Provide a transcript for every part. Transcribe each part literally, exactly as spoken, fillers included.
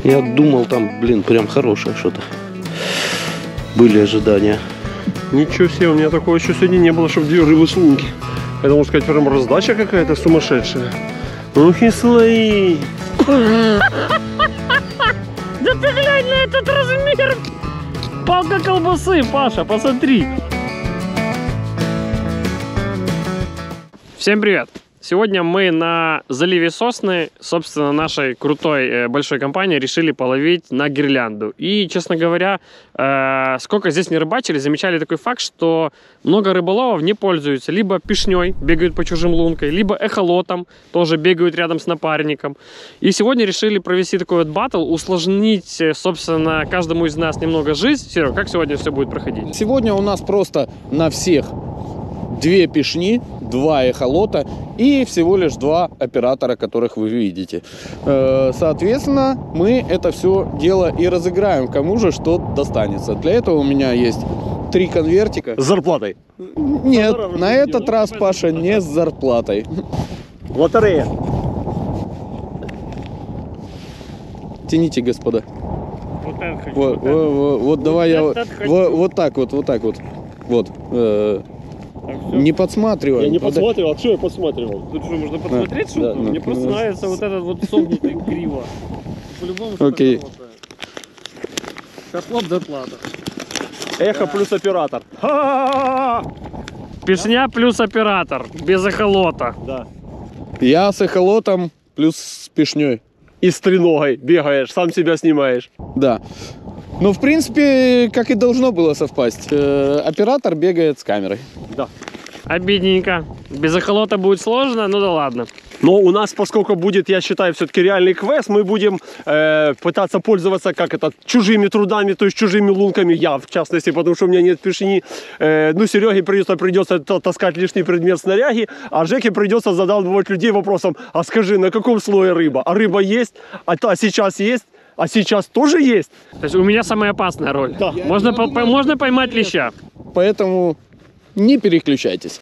Я думал, там, блин, прям хорошее что-то. Были ожидания. Ничего себе, у меня такого еще сегодня не было, чтобы две рыбы сумки. Это, можно сказать, прям раздача какая-то сумасшедшая. Ух и слои! Да ты глянь на этот размер! Палка колбасы, Паша, посмотри! Всем привет! Сегодня мы на заливе Сосны, собственно, нашей крутой большой компании решили половить на гирлянду. И, честно говоря, э, сколько здесь не рыбачили, замечали такой факт, что много рыболовов не пользуются либо пишней, бегают по чужим лункам, либо эхолотом, тоже бегают рядом с напарником. И сегодня решили провести такой вот баттл, усложнить, собственно, каждому из нас немного жизнь. Серега, как сегодня все будет проходить? Сегодня у нас просто на всех две пишни, два эхолота и всего лишь два оператора, которых вы видите. Соответственно, мы это все дело и разыграем, кому же что достанется. Для этого у меня есть три конвертика. С зарплатой? Нет, на этот раз, Паша, не с зарплатой. Лотерея. Тяните, господа. Вот, это хочу, Вот, вот, вот, вот, вот давай я вот, вот, вот, вот так вот, вот так вот. Вот. Э, не подсматривай. Я не Под... подсматривал, а что я подсматривал? Тут что, можно посмотреть Да, что-то? да, Мне да. просто нравится вот этот вот согнутый криво. По-любому Окей. Хохлоп доплата. Эхо плюс оператор. Песня плюс оператор, без эхолота. Да. Я с эхолотом плюс с пишней. И с треногой бегаешь, сам себя снимаешь. Да. Ну, в принципе, как и должно было совпасть. Э, оператор бегает с камерой. Да. Обидненько. Без эхолота будет сложно, ну да ладно. Но у нас, поскольку будет, я считаю, все-таки реальный квест, мы будем э, пытаться пользоваться, как это, чужими трудами, то есть чужими лунками, я в частности, потому что у меня нет пишни. Э, ну, Сереге придется, придется таскать лишний предмет снаряги, а Жеке придется задалбывать людей вопросом, а скажи, на каком слое рыба? А рыба есть? А, а сейчас есть? А сейчас тоже есть? То есть у меня самая опасная роль. Да. Можно, Я по думаю, можно поймать леща. Поэтому не переключайтесь.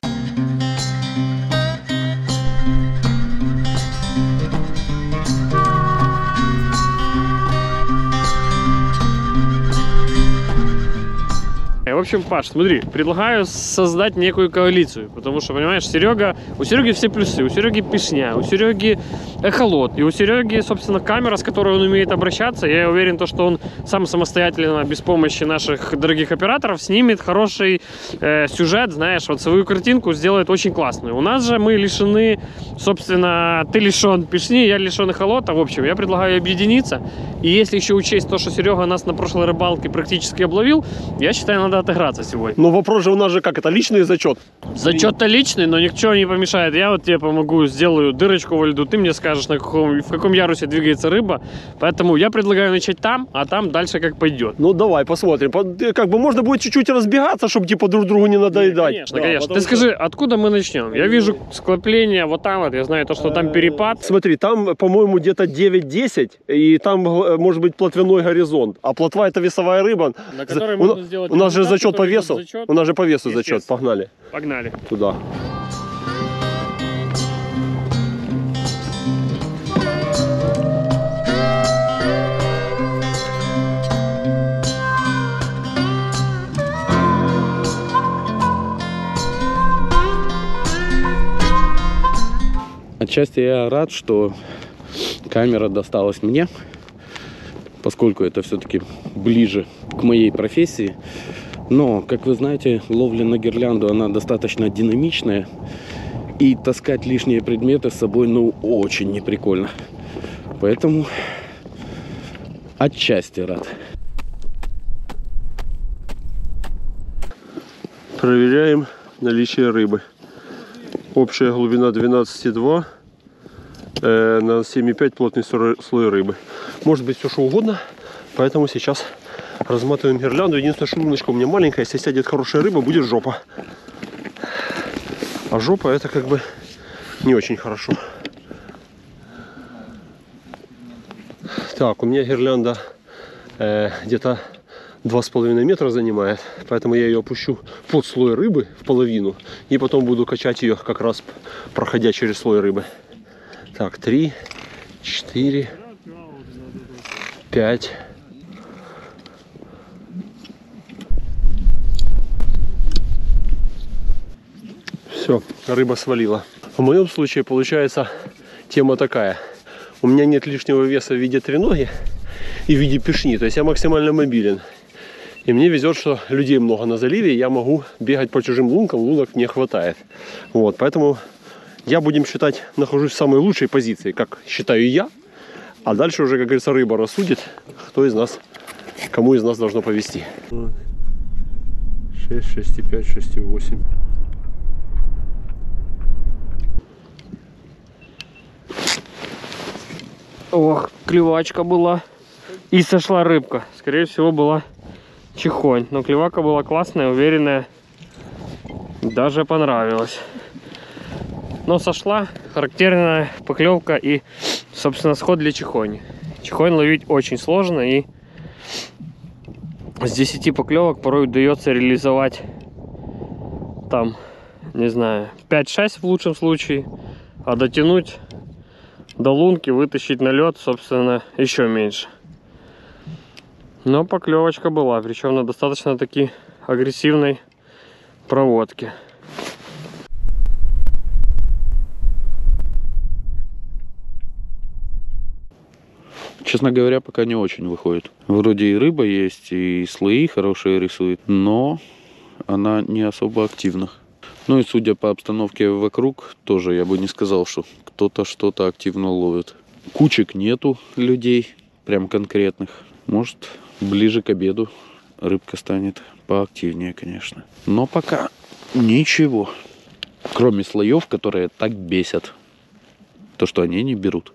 В общем, Паш, смотри, предлагаю создать некую коалицию, потому что, понимаешь, Серега, у Сереги все плюсы, у Сереги пишня, у Сереги эхолот, и у Сереги, собственно, камера, с которой он умеет обращаться. Я уверен, то, что он сам самостоятельно, без помощи наших дорогих операторов, снимет хороший э, сюжет, знаешь, вот свою картинку сделает очень классную. У нас же мы лишены, собственно, ты лишен пишни, я лишен эхолота. В общем, я предлагаю объединиться, и если еще учесть то, что Серега нас на прошлой рыбалке практически обловил, я считаю, надо отыграться сегодня. Но вопрос же у нас же как это, личный зачет? Зачет-то личный, но ничего не помешает. Я вот тебе помогу, сделаю дырочку во льду, ты мне скажешь, на каком, в каком ярусе двигается рыба. Поэтому я предлагаю начать там, а там дальше как пойдет. Ну давай посмотрим. Как бы можно будет чуть-чуть разбегаться, чтобы типа друг другу не надоедать. Конечно, Да, конечно. Ты что... скажи, откуда мы начнем? Я вижу склопление вот там вот, я знаю то, что там перепад. Смотри, там, по-моему, где-то девять-десять, и там может быть плотвяной горизонт. А плотва это весовая рыба. На которой у, можно сделать у нас же результат, зачет по который весу. зачет. У нас же по весу зачет. Погнали. Погнали. Туда. Отчасти я рад, что камера досталась мне, поскольку это все-таки ближе к моей профессии. Но, как вы знаете, ловля на гирлянду, она достаточно динамичная. И таскать лишние предметы с собой, ну, очень неприкольно. Поэтому отчасти рад. Проверяем наличие рыбы. Общая глубина двенадцать и два. Э, на семь и пять плотный слой рыбы. Может быть все что угодно. Поэтому сейчас разматываем гирлянду. Единственное, что луночка у меня маленькая. Если сядет хорошая рыба, будет жопа. А жопа это как бы не очень хорошо. Так, у меня гирлянда э, где-то два с половиной метра занимает. Поэтому я ее опущу под слой рыбы в половину. И потом буду качать ее как раз проходя через слой рыбы. Так, три, четыре, пять. Все, рыба свалила. В моем случае получается тема такая. У меня нет лишнего веса в виде треноги и в виде пешни. То есть я максимально мобилен. И мне везет, что людей много на заливе. И я могу бегать по чужим лункам. Лунок не хватает. Вот, поэтому я, будем считать, нахожусь в самой лучшей позиции, как считаю я. А дальше уже, как говорится, рыба рассудит, кто из нас, кому из нас должно повезти. шесть, шесть и пять, шесть и восемь. Ох, клевачка была. И сошла рыбка. Скорее всего, была чехонь. Но клевака была классная, уверенная. Даже понравилась. Но сошла характерная поклевка и, собственно, сход для чехони. Чехонь ловить очень сложно, и с десяти поклевок порой удается реализовать там, не знаю, пять-шесть в лучшем случае, а дотянуть до лунки, вытащить на лед, собственно, еще меньше. Но поклевочка была, причем на достаточно таки агрессивной проводке. Честно говоря, пока не очень выходит. Вроде и рыба есть, и слои хорошие рисует, но она не особо активна. Ну и судя по обстановке вокруг, тоже я бы не сказал, что кто-то что-то активно ловит. Кучек нету людей, прям конкретных. Может, ближе к обеду рыбка станет поактивнее, конечно. Но пока ничего. Кроме слоев, которые так бесят. То, что они не берут.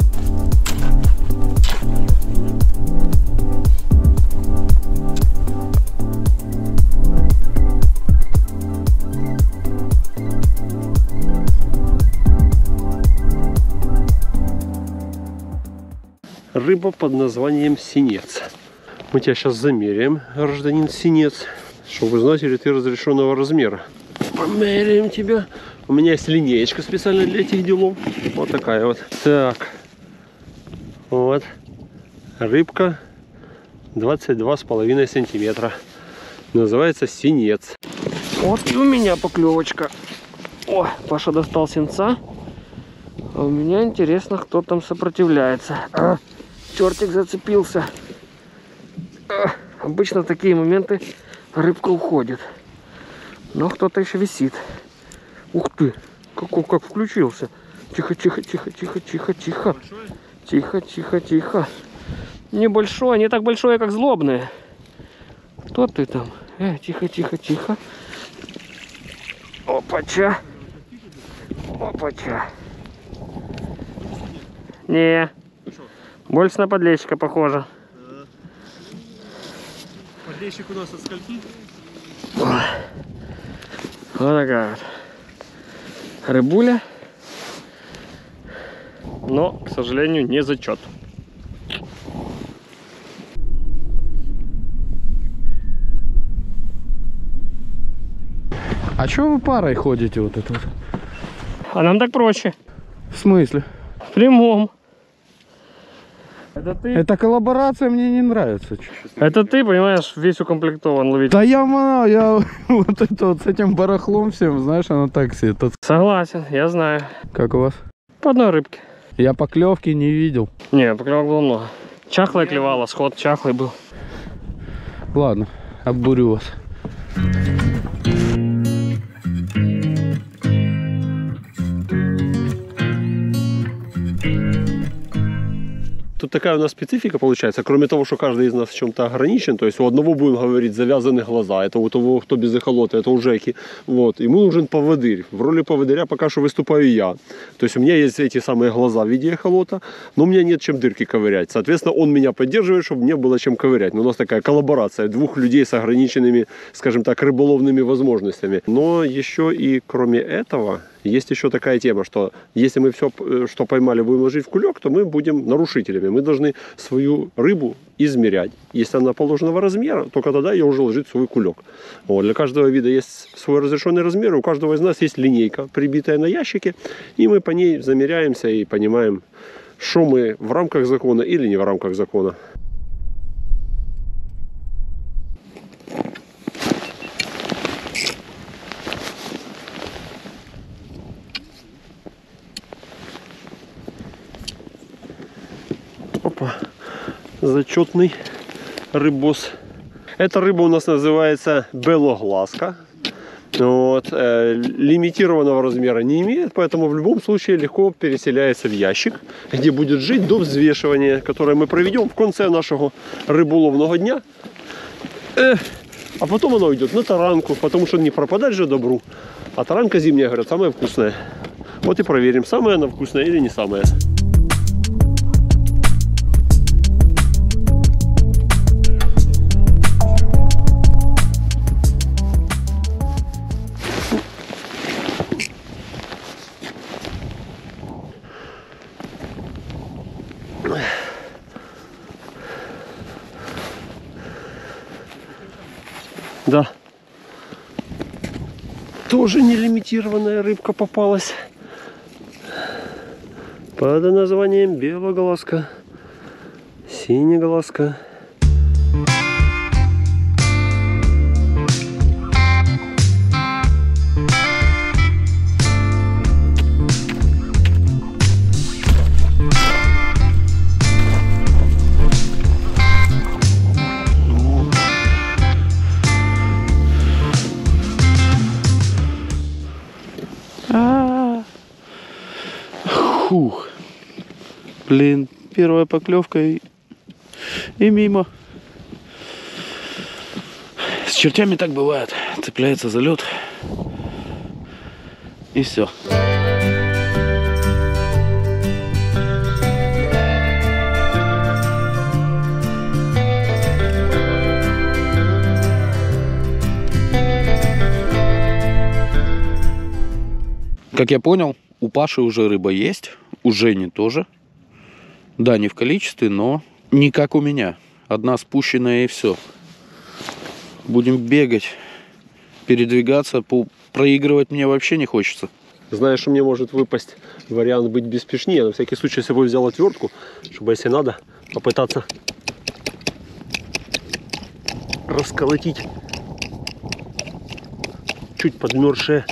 Рыба под названием синец. Мы тебя сейчас замеряем, гражданин синец, чтобы вы знаете, ли ты разрешенного размера. Померяем тебя. У меня есть линеечка специально для этих делов. Вот такая вот. Так. Вот. Рыбка двадцать два с половиной сантиметра. Называется синец. Вот и у меня поклевочка. О, Паша достал синца. А у меня интересно, кто там сопротивляется. А, чертик зацепился. А, обычно в такие моменты рыбка уходит. Но кто-то еще висит. Ух ты, как, как включился. Тихо, тихо, тихо, тихо, тихо, тихо. Тихо, тихо, тихо. Небольшой, не так большой, как злобные. Кто ты там? Э, тихо, тихо, тихо. Опача. Опача. Не. Больше на подлещика похоже. Подлещик у нас от скольки? Вот такая вот рыбуля. Но, к сожалению, не зачет. А чё вы парой ходите вот это вот? А нам так проще. В смысле? В прямом. Это ты, Эта коллаборация мне не нравится. это ты, понимаешь, весь укомплектован ловить. Да я, мана, я вот это вот с этим барахлом всем, знаешь, оно так себе. Тут... Согласен, я знаю. Как у вас? По одной рыбке. Я поклевки не видел. Не, поклевок было много. Чахлая клевала, сход чахлый был. Ладно, оббурю вас. Тут такая у нас специфика получается, кроме того, что каждый из нас в чем-то ограничен, то есть у одного, будем говорить, завязаны глаза, это у того, кто без эхолота, это у Жеки, вот, ему нужен поводырь, в роли поводыря пока что выступаю я, то есть у меня есть эти самые глаза в виде эхолота, но у меня нет чем дырки ковырять, соответственно, он меня поддерживает, чтобы мне было чем ковырять, но у нас такая коллаборация двух людей с ограниченными, скажем так, рыболовными возможностями, но еще и кроме этого... Есть еще такая тема, что если мы все, что поймали, будем ложить в кулек, то мы будем нарушителями. Мы должны свою рыбу измерять. Если она положенного размера, только тогда ее уже ложить в свой кулек. Вот. Для каждого вида есть свой разрешенный размер. У каждого из нас есть линейка, прибитая на ящике. И мы по ней замеряемся и понимаем, что мы в рамках закона или не в рамках закона. Опа. Зачетный рыбос. Эта рыба у нас называется белоглазка. Вот. Э, лимитированного размера не имеет, поэтому в любом случае легко переселяется в ящик, где будет жить до взвешивания, которое мы проведем в конце нашего рыболовного дня. Э, а потом она уйдет на таранку, потому что не пропадать же добру. А таранка зимняя, говорят, самая вкусная. Вот и проверим, самая она вкусная или не самая. Да. Тоже нелимитированная рыбка попалась. Под названием белоглазка, синеглазка. Фух. Блин, первая поклевка и, и мимо. С чертями так бывает. Цепляется за лед. И все. Как я понял, у Паши уже рыба есть, у Жени тоже. Да, не в количестве, но не как у меня. Одна спущенная и все. Будем бегать, передвигаться, проигрывать мне вообще не хочется. Знаешь, что мне может выпасть вариант быть без пешни. Я на всякий случай с собой взял отвертку, чтобы, если надо, попытаться расколотить чуть подмерзшее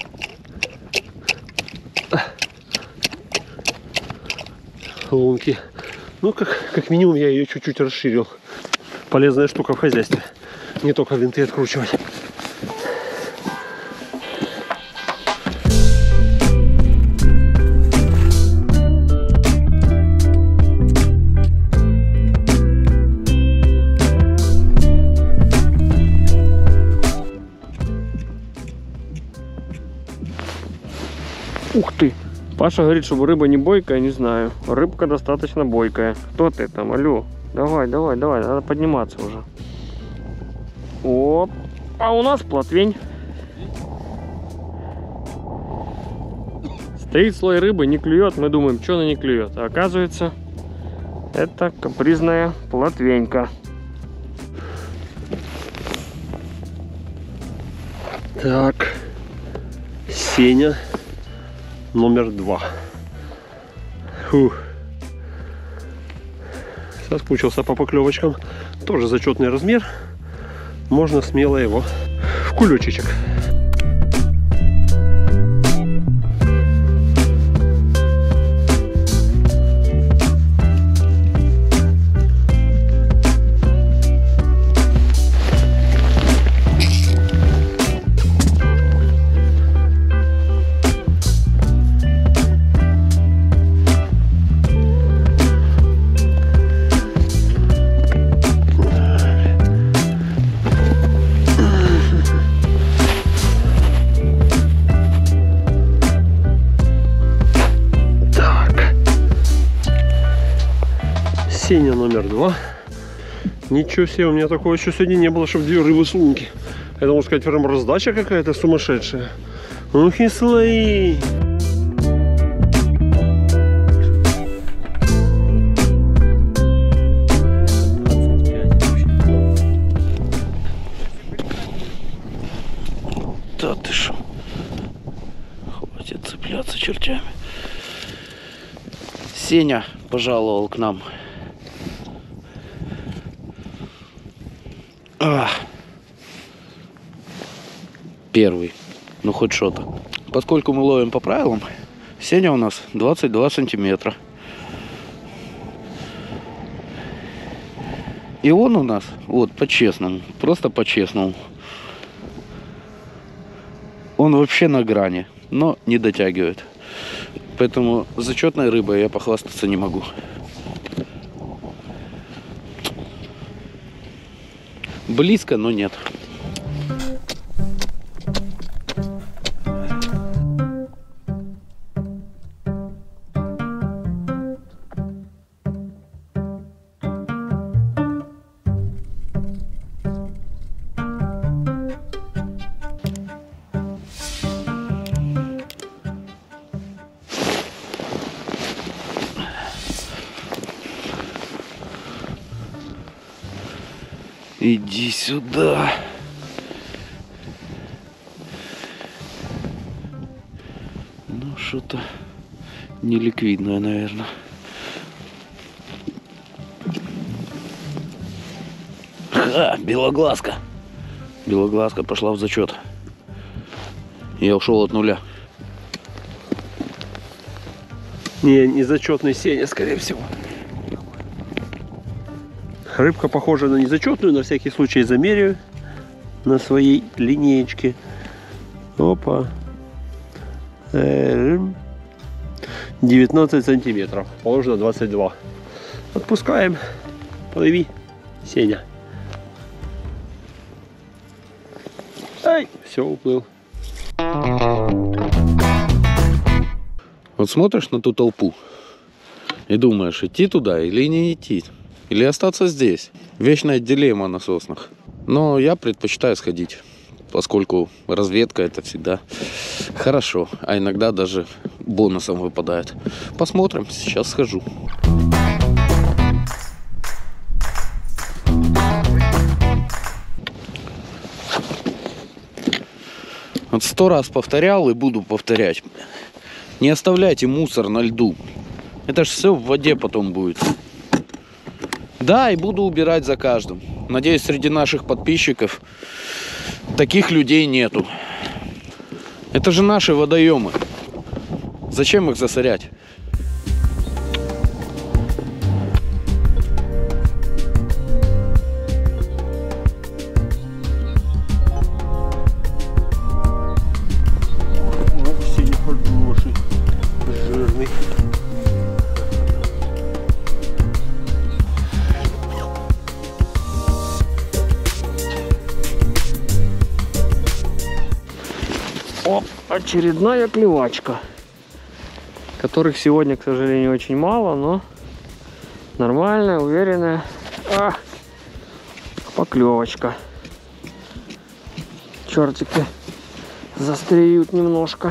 лунки. Ну, как, как минимум, я ее чуть-чуть расширил. Полезная штука в хозяйстве. Не только винты откручивать. Ух ты! Паша говорит, чтобы рыба не бойкая, не знаю. Рыбка достаточно бойкая. Кто ты там? Алло. Давай, давай, давай. Надо подниматься уже. Оп. А у нас плотвень. Стоит слой рыбы, не клюет. Мы думаем, что она не клюет. А оказывается, это капризная плотвенька. Так. Сеня. Номер два. Фух. Соскучился по поклевочкам. Тоже зачетный размер. Можно смело его в кулечечек. Сеня номер два. Ничего себе, у меня такого еще сегодня не было, чтобы две рыбы с лунки. Это, можно сказать, прям раздача какая-то сумасшедшая. Ух и слои. Да ты шо. Хватит цепляться чертями. Сеня пожаловал к нам. А. Первый. Ну хоть что-то. Поскольку мы ловим по правилам, Сеня у нас двадцать два сантиметра. И он у нас, вот, по-честному, просто по-честному. Он вообще на грани, но не дотягивает. Поэтому зачетной рыбой я похвастаться не могу. Близко, но нет. Иди сюда. Ну, что-то неликвидное, наверное. Ха, белоглазка. Белоглазка пошла в зачет. Я ушел от нуля. Не, не зачетный Сеня, скорее всего. Рыбка похожа на незачетную, на всякий случай замеряю на своей линеечке. Опа. девятнадцать сантиметров. Положено двадцать два. Отпускаем. Плыви, Сеня. Ай, все, уплыл. Вот смотришь на ту толпу и думаешь, идти туда или не идти. Или остаться здесь. Вечная дилемма на соснах. Но я предпочитаю сходить, поскольку разведка это всегда хорошо. А иногда даже бонусом выпадает. Посмотрим, сейчас схожу. Вот сто раз повторял и буду повторять. Не оставляйте мусор на льду. Это ж все в воде потом будет. Да, и буду убирать за каждым. Надеюсь, среди наших подписчиков таких людей нету. Это же наши водоемы. Зачем их засорять? Сеня хороший, жирный. Оп, очередная клевачка, которых сегодня, к сожалению, очень мало, но нормальная, уверенная а, поклевочка. Чертики застреют немножко.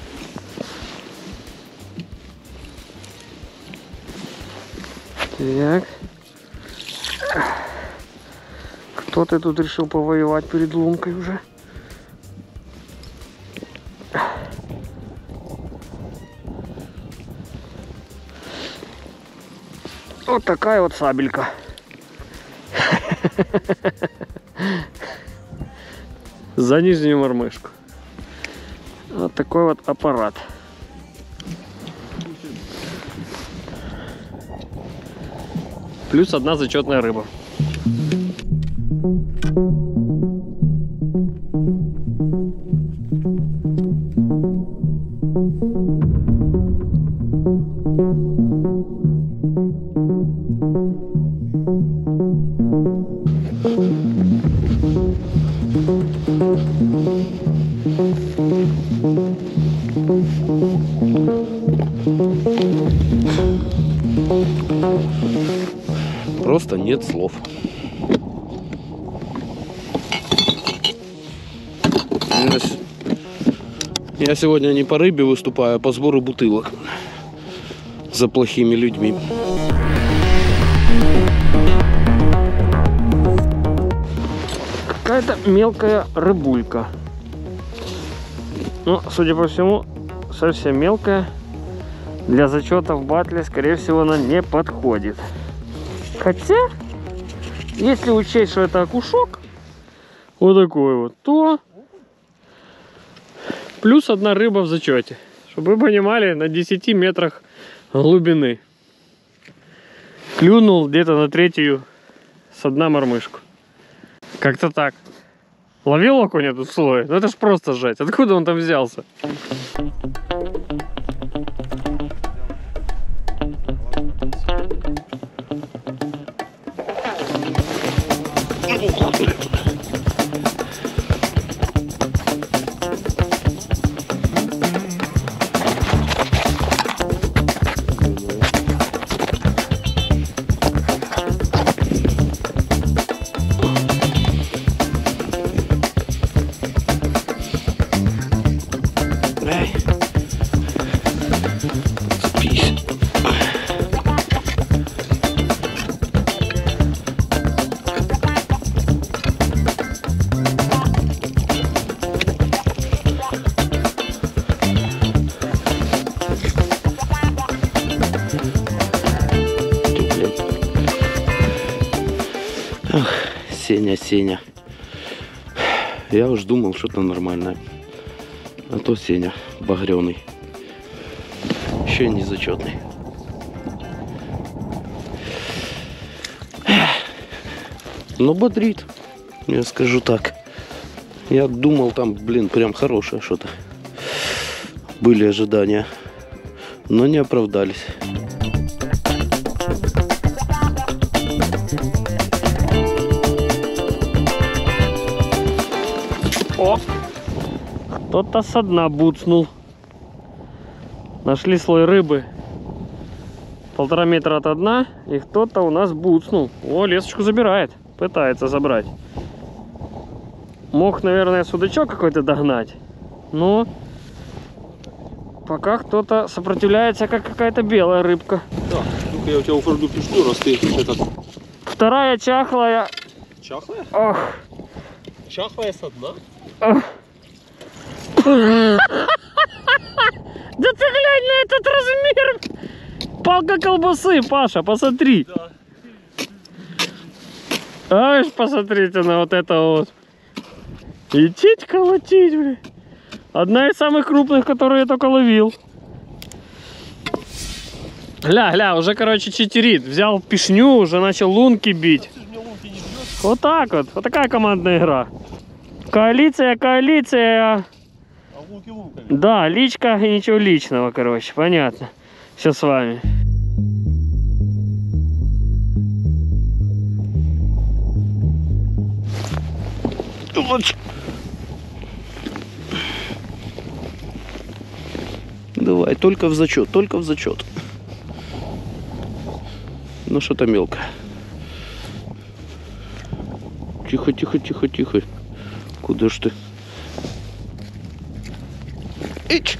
Так. Кто ты тут решил повоевать перед лункой уже? Вот такая вот сабелька. За нижнюю мормышку. Вот такой вот аппарат. Плюс одна зачетная рыба. Просто нет слов. Я, с- я сегодня не по рыбе выступаю, а по сбору бутылок за плохими людьми. Какая-то мелкая рыбулька. Ну, судя по всему, совсем мелкая. Для зачета в батле, скорее всего, она не подходит. Хотя, если учесть, что это окушок, вот такой вот, то плюс одна рыба в зачете. Чтобы вы понимали, на десяти метрах глубины. Клюнул где-то на третью со дна мормышку. Как-то так. Ловил окуня тут слой? Ну это ж просто жать. Откуда он там взялся? Сеня, Сеня. Я уж думал, что-то нормальное. А то Сеня багрёный. Еще и незачетный. Но бодрит, я скажу так. Я думал, там, блин, прям хорошее что-то. Были ожидания, но не оправдались. О! Кто-то со дна буцнул. Нашли слой рыбы полтора метра от дна, и кто-то у нас буцнул. О, лесочку забирает. Пытается забрать. Мог, наверное, судачок какой-то догнать. Но пока кто-то сопротивляется, как какая-то белая рыбка. Так, ну-ка я у тебя украду пешку, раз ты этот... Вторая чахлая. Чахлая? Ох. Чахлая со дна? Ох. Да ты глянь на этот размер! Палка колбасы, Паша, посмотри. Да. Аж посмотрите на вот это вот. Идти колотить, блин. Одна из самых крупных, которые я только ловил. Гля, гля, уже, короче, читерит. Взял пишню, уже начал лунки бить. Вот так вот. Вот такая командная игра. Коалиция, коалиция. А лунки лунками? Да, личка и ничего личного, короче. Понятно. Все с вами. Давай, только в зачет, только в зачет. Ну что-то мелко. Тихо, тихо, тихо, тихо. Куда ж ты? Ич!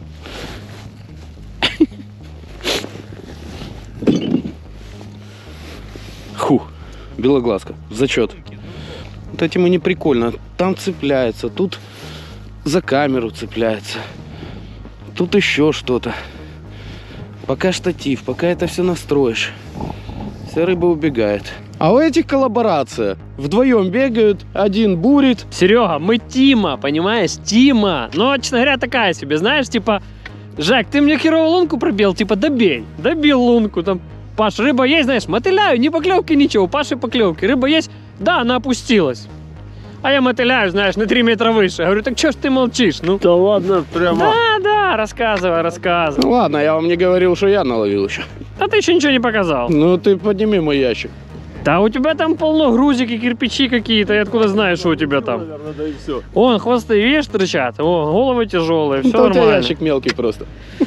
Ху, белоглазка, в зачет. Вот этим и не прикольно. Там цепляется, тут за камеру цепляется. Тут еще что-то. Пока штатив, пока это все настроишь, вся рыба убегает. А у этих коллаборация. Вдвоем бегают, один бурит. Серега, мы Тима, понимаешь? Тима. Но, честно говоря, такая себе, знаешь, типа, Жак, ты мне херовую лунку пробил, типа, добей. Добил лунку, там, Паш, рыба есть, знаешь, мотыляю, ни поклевки, ничего, у Паши поклевки. Рыба есть, да, она опустилась. А я мотыляю, знаешь, на три метра выше. Я говорю, так что ж ты молчишь, ну? Да ладно, прямо. Да, да, рассказывай, рассказывай. Ну ладно, я вам не говорил, что я наловил еще. А ты еще ничего не показал. Ну ты подними мой ящик. Да у тебя там полно грузики, кирпичи какие-то, я откуда знаю, что у тебя там? Наверное, да и все. Вон, хвосты, видишь, торчат, о, головы тяжелые, все Да у тебя нормально. ящик мелкий просто.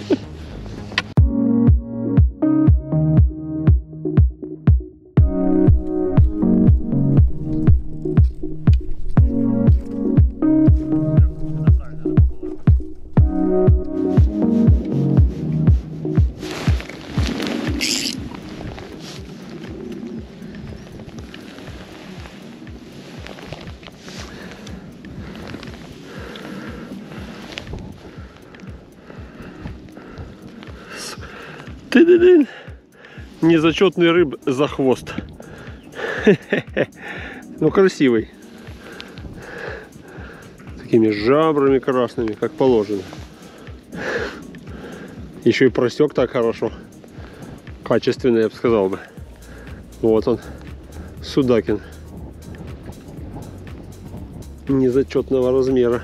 Ты-ды-ды. Незачетный рыб за хвост. Ну, красивый. Такими жабрами красными, как положено. Еще и просек так хорошо. Качественно, я бы сказал бы. Вот он. Судакин. Незачетного размера.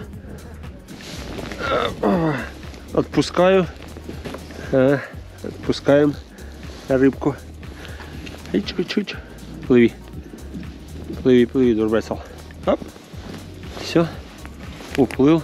Отпускаю. А, отпускаем рыбку. И чуть-чуть. Плыви. Плыви, плыви, дурбесал. Оп. Все. Уплыл.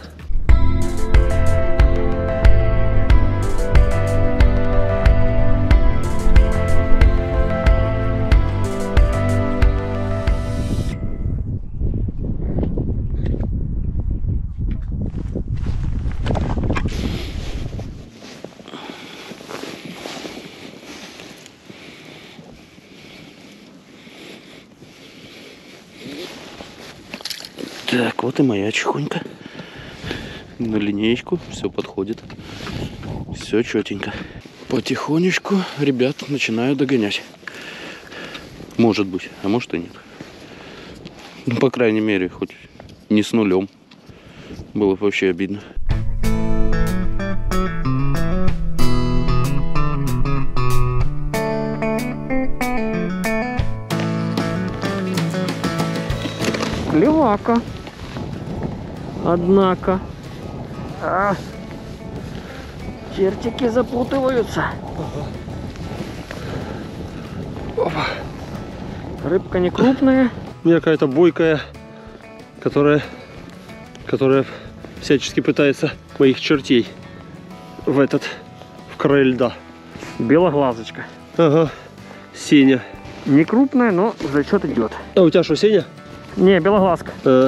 Так, вот и моя чехонька. На линеечку все подходит. Все четенько. Потихонечку ребят начинаю догонять. Может быть, а может и нет. Ну, по крайней мере, хоть не с нулем. Было бы вообще обидно. Клевака. Однако. А, чертики запутываются. Опа. Рыбка не крупная. У меня какая-то бойкая, которая, которая всячески пытается моих чертей в этот, в край льда. Белоглазочка. Ага, Сеня. Не крупная, но зачет идет. А у тебя что, Сеня? Не, белоглазка. А.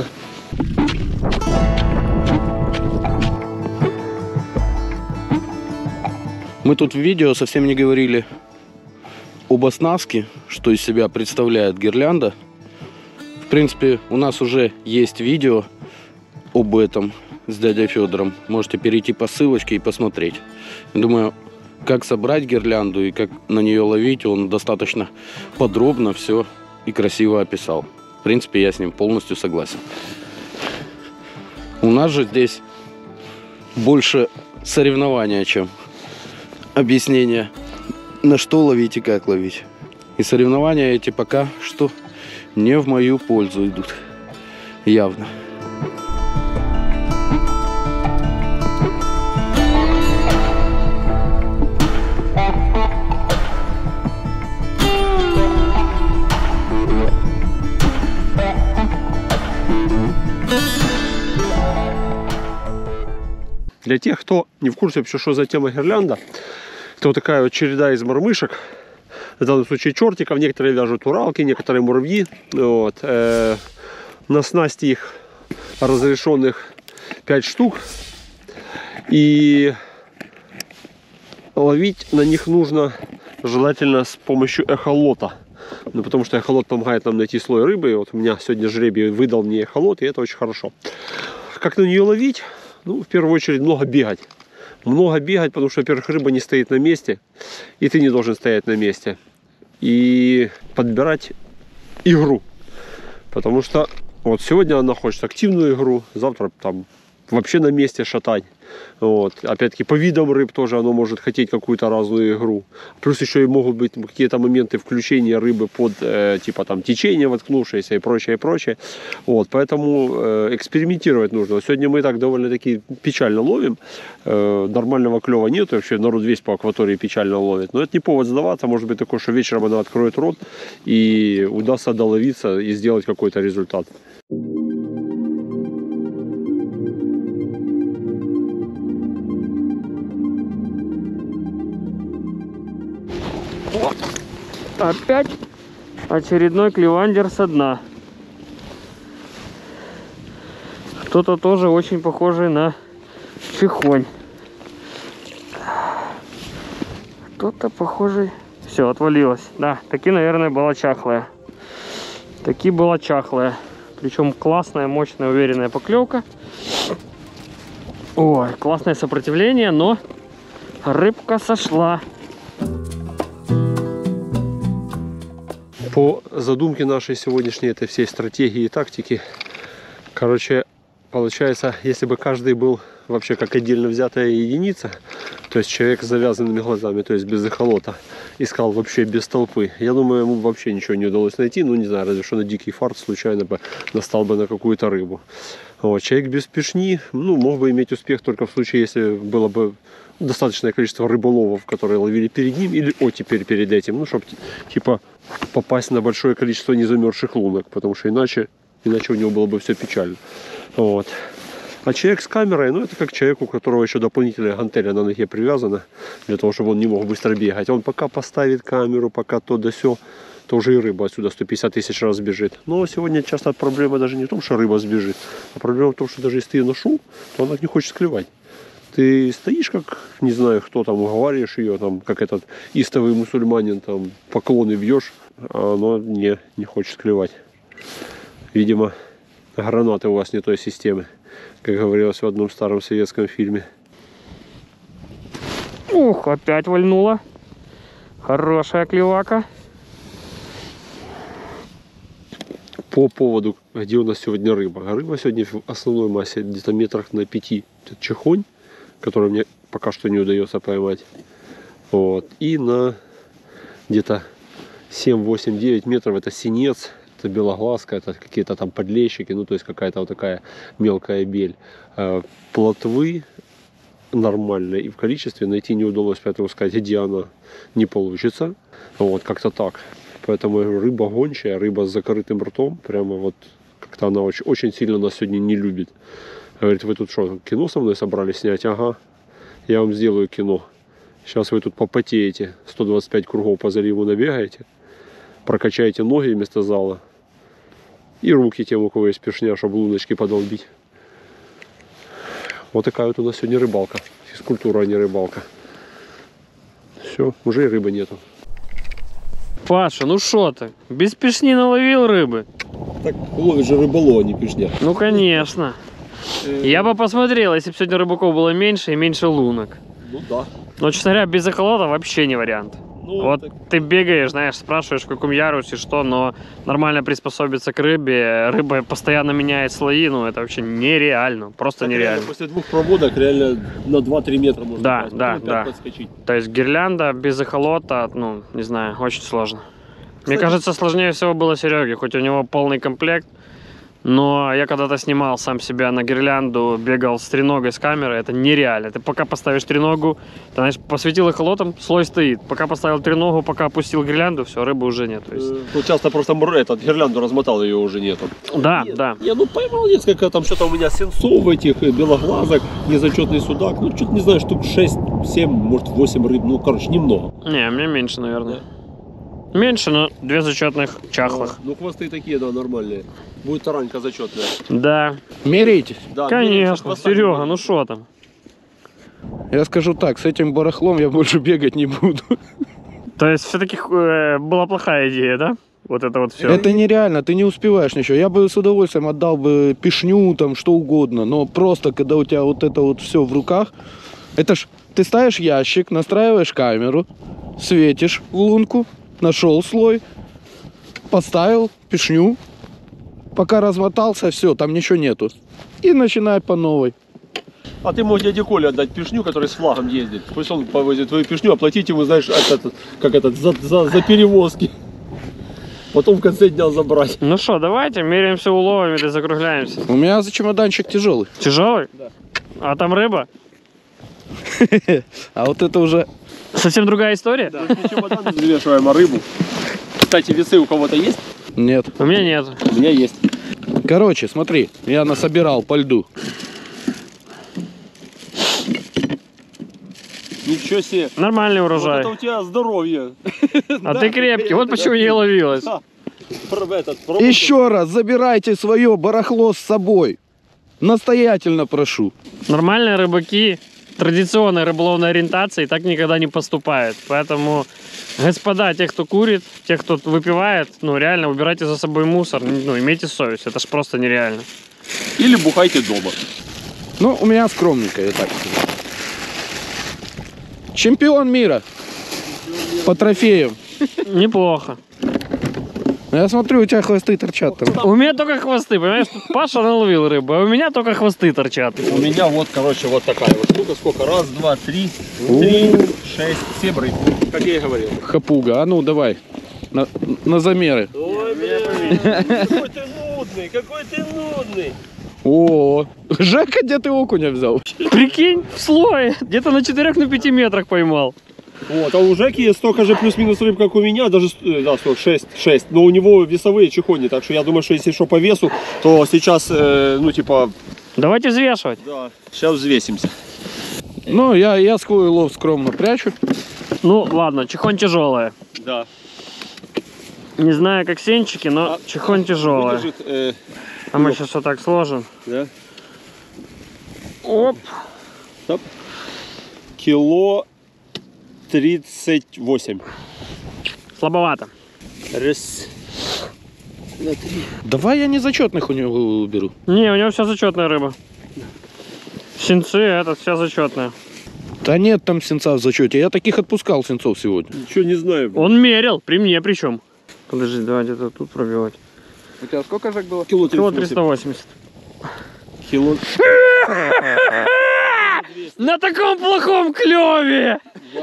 Мы тут в видео совсем не говорили об оснастке, что из себя представляет гирлянда. В принципе, у нас уже есть видео об этом с дядей Федором. Можете перейти по ссылочке и посмотреть. Думаю, как собрать гирлянду и как на нее ловить, он достаточно подробно все и красиво описал. В принципе, я с ним полностью согласен. У нас же здесь больше соревнования, чем объяснение, на что ловить и как ловить. И соревнования эти пока что не в мою пользу идут. Явно. Для тех, кто не в курсе вообще, что за тема гирлянда, это вот такая вот череда из мормышек. В данном случае чертиков. Некоторые вяжут уралки, некоторые муравьи. Вот. Э, на снасти их разрешенных пять штук. И ловить на них нужно желательно с помощью эхолота. Ну, потому что эхолот помогает нам найти слой рыбы. И вот у меня сегодня жребий выдал мне эхолот, и это очень хорошо. Как на нее ловить? Ну, в первую очередь, много бегать. Много бегать, потому что, во-первых, рыба не стоит на месте, и ты не должен стоять на месте. И подбирать игру. Потому что вот сегодня она хочет активную игру, завтра там вообще на месте шатать. Вот. Опять-таки по видам рыб тоже оно может хотеть какую-то разную игру. Плюс еще и могут быть какие-то моменты включения рыбы под э, типа там течение воткнувшееся и прочее, и прочее. Вот. Поэтому э, экспериментировать нужно. Сегодня мы так довольно-таки печально ловим. Э, нормального клева нет. Вообще народ весь по акватории печально ловит. Но это не повод сдаваться. Может быть такое, что вечером она откроет рот и удастся доловиться и сделать какой-то результат. Опять очередной клевандер со дна. Кто-то тоже очень похожий на чехонь. Кто-то похожий... Все, отвалилось. Да, таки, наверное, была чахлая. Таки была чахлая. Причем классная, мощная, уверенная поклевка. Ой, классное сопротивление, но рыбка сошла. По задумке нашей сегодняшней этой всей стратегии и тактики, короче, Получается, если бы каждый был вообще как отдельно взятая единица, то есть человек с завязанными глазами, то есть без эхолота, искал вообще без толпы, я думаю, ему вообще ничего не удалось найти, ну не знаю, разве что на дикий фарт случайно бы настал бы на какую-то рыбу. Вот. Человек без пешни, ну, мог бы иметь успех только в случае, если было бы достаточное количество рыболовов, которые ловили перед ним, или о, теперь перед этим, ну, чтобы типа попасть на большое количество незамерзших лунок, потому что иначе, иначе у него было бы все печально. Вот. А человек с камерой, ну, это как человек, у которого еще дополнительная гантеля на ноге привязана, для того, чтобы он не мог быстро бегать. Он пока поставит камеру, пока то да сё, то уже и рыба отсюда сто пятьдесят тысяч раз сбежит. Но сегодня часто проблема даже не в том, что рыба сбежит, а проблема в том, что даже если ты ее нашел, то она не хочет клевать. Ты стоишь, как, не знаю, кто там, уговариваешь ее, там, как этот истовый мусульманин, там, поклоны бьешь, а она не, не хочет клевать. Видимо, гранаты у вас не той системы, как говорилось в одном старом советском фильме. Ух, опять вальнула. Хорошая клевака. По поводу, где у нас сегодня рыба. Рыба сегодня в основной массе где-то метрах на пяти. Это чехонь, который мне пока что не удается поймать. Вот. И на где-то семь, восемь, девять метров это синец, это белоглазка, это какие-то там подлещики, ну то есть какая-то вот такая мелкая бель. Плотвы нормальные и в количестве найти не удалось, поэтому сказать, где она не получится. Вот, как-то так. Поэтому рыба гончая, рыба с закрытым ртом, прямо вот как-то она очень, очень сильно нас сегодня не любит. Говорит, вы тут что, кино со мной собрались снять? Ага, я вам сделаю кино. Сейчас вы тут попотеете, сто двадцать пять кругов по заливу набегаете, прокачаете ноги вместо зала и руки тем, у кого есть пешня, чтобы луночки подолбить. Вот такая вот у нас сегодня рыбалка. Физкультура, а не рыбалка. Все, уже и рыбы нету. Паша, ну шо ты? Без пешни наловил рыбы? Так ловишь же рыболов, а не пешня. Ну конечно. Я бы посмотрел, если бы сегодня рыбаков было меньше и меньше лунок. Ну да. Но, честно говоря, без эхолота вообще не вариант. Ну, вот так... ты бегаешь, знаешь, спрашиваешь, в каком ярусе, что, но нормально приспособиться к рыбе, рыба постоянно меняет слои, ну это вообще нереально, просто так нереально. Реально, после двух проводок реально на два-три метра можно да, попасть, да, да. подскочить. То есть гирлянда без эхолота, ну, не знаю, очень сложно. Кстати, мне кажется, сложнее всего было Сереге, хоть у него полный комплект. Но я когда-то снимал сам себя на гирлянду, бегал с треногой, с камерой, это нереально. Ты пока поставишь треногу, ты, знаешь, посветил эхолотом, слой стоит. Пока поставил треногу, пока опустил гирлянду, все, рыбы уже нет. То есть... Ну, часто просто этот, гирлянду размотал, ее уже нету. Да, нет, да. Я ну поймал несколько, там что-то у меня сенцов этих, белоглазок, незачетный судак, ну что-то не знаю, штук шесть, семь, может восемь рыб, ну короче, немного. Не, мне меньше, наверное. Да. Меньше, но две зачетных чахлых. Ну, ну хвосты такие, да, нормальные. Будет таранька зачетная. Да. Меряетесь? Да, конечно, Серега, ну что там? Я скажу так, с этим барахлом я больше бегать не буду. То есть все-таки э, была плохая идея, да? Вот это вот все. Это нереально, ты не успеваешь ничего. Я бы с удовольствием отдал бы пешню, там, что угодно. Но просто, когда у тебя вот это вот все в руках, это ж ты ставишь ящик, настраиваешь камеру, светишь в лунку, нашел слой, поставил пешню, пока размотался, все, там ничего нету. И начинай по новой. А ты мог дяде Коле отдать пешню, который с флагом ездит. Пусть он повозит твою пешню, оплатить ему, знаешь, этот, как этот, за, за, за перевозки. Потом в конце дня забрать. Ну что, давайте меряемся уловами или закругляемся. У меня за чемоданчик тяжелый. Тяжелый? Да. А там рыба? А вот это уже... Совсем другая история? Да, чемодан взвешиваем рыбу. Кстати, весы у кого-то есть? Нет. У меня нет. У меня есть. Короче, смотри, я насобирал по льду. Ничего себе. Нормальный урожай. Вот это у тебя здоровье. А ты крепкий, вот почему не ловилась. Еще раз забирайте свое барахло с собой. Настоятельно прошу. Нормальные рыбаки традиционной рыболовной ориентации так никогда не поступают. Поэтому, господа, те, кто курит, те, кто выпивает, ну реально убирайте за собой мусор, ну имейте совесть, это ж просто нереально. Или бухайте дома. Ну, у меня скромненько, я так скажу. Чемпион мира по трофеям. Неплохо. Я смотрю, у тебя хвосты торчат там. У меня только хвосты, понимаешь? Паша наловил рыбу, а у меня только хвосты торчат. У меня вот, короче, вот такая вот штука. Сколько? Раз, два, три, три, шесть, семь рыб. Как я и говорил. Хапуга, а ну давай, на, на замеры. Ой, блин, какой ты нудный, какой ты нудный. О, Жека, где ты окуня взял? Прикинь, в слое, где-то на четырёх-пяти метрах поймал. Вот, а у Жеки столько же плюс-минус рыб, как у меня, даже, э, да, сколько, шесть, шесть, но у него весовые чехони, так что я думаю, что если что по весу, то сейчас, э, ну, типа... Давайте взвешивать. Да, сейчас взвесимся. Ну, я, я свой улов скромно прячу. Ну, ладно, чехонь тяжелая. Да. Не знаю, как сенчики, но А, чехонь тяжелая. Выдержит, э, А мы сейчас вот так сложим. да. Оп. Стоп. Кило тридцать восемь. Слабовато. Раз. Давай я незачетных у него уберу. Не, у него вся зачетная рыба. Сенцы, этот вся зачетная. Да нет там сенца в зачете. Я таких отпускал сенцов сегодня. Ничего не знаю. Он мерил, при мне причем. Подожди, давай где-то тут пробивать. У тебя сколько, Жек, было? Кило Кило тридцать триста восемь. восемьдесят. Кило. На таком плохом клеве!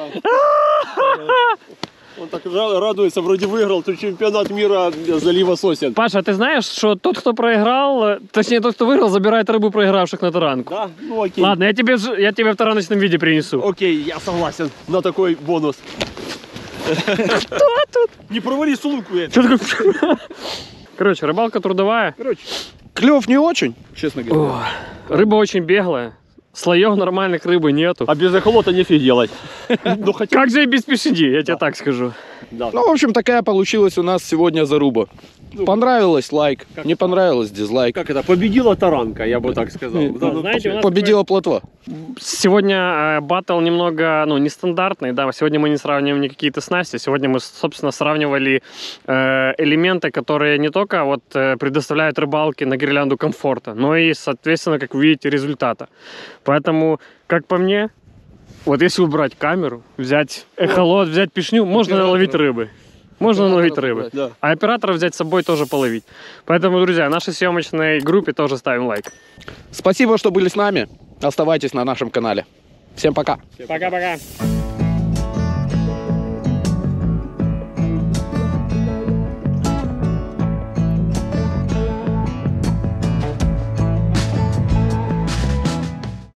Он так жа- радуется, вроде выиграл тут чемпионат мира залива сосен. Паша, ты знаешь, что тот, кто проиграл, э, точнее тот, кто выиграл, забирает рыбу проигравших на таранку? Да? Ну окей. Ладно, я тебе, ж- я тебе в тараночном виде принесу. Окей, я согласен на такой бонус. Кто тут? Не провали сумку. я. Что такое? Короче, рыбалка трудовая. Короче, клев не очень, честно говоря. О, рыба очень беглая. Слоев нормальных рыбы нету. А без эхолота нефиг делать. Ну хотя... Как же и без пешеди, я тебе так скажу. Да. Ну, в общем, такая получилась у нас сегодня заруба. Ну, Понравилось — лайк, как- не понравилось — дизлайк. Как это? Победила таранка, я бы так сказал. Да, знаете, у нас Победила плотва. Сегодня э, баттл немного, ну, нестандартный, да, сегодня мы не сравниваем никакие-то снасти, сегодня мы, собственно, сравнивали э, элементы, которые не только вот э, предоставляют рыбалке на гирлянду комфорта, но и, соответственно, как вы видите, результата. Поэтому, как по мне, вот если убрать камеру, взять эхолот, взять пешню, можно наловить рыбы. Можно наловить рыбы. Да. А оператора взять с собой тоже половить. Поэтому, друзья, нашей съемочной группе тоже ставим лайк. Спасибо, что были с нами. Оставайтесь на нашем канале. Всем пока. Пока-пока.